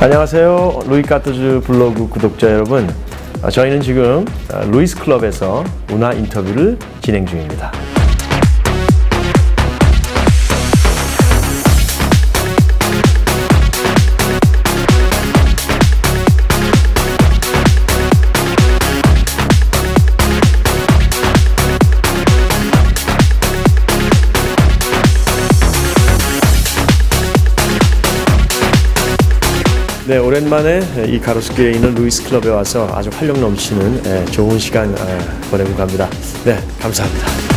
안녕하세요. 루이 카트즈 블로그 구독자 여러분. 저희는 지금 루이스 클럽에서 문화 인터뷰를 진행 중입니다. 네, 오랜만에 이 가로수길에 있는 루이스 클럽에 와서 아주 활력 넘치는 좋은 시간 보내고 갑니다. 네, 감사합니다.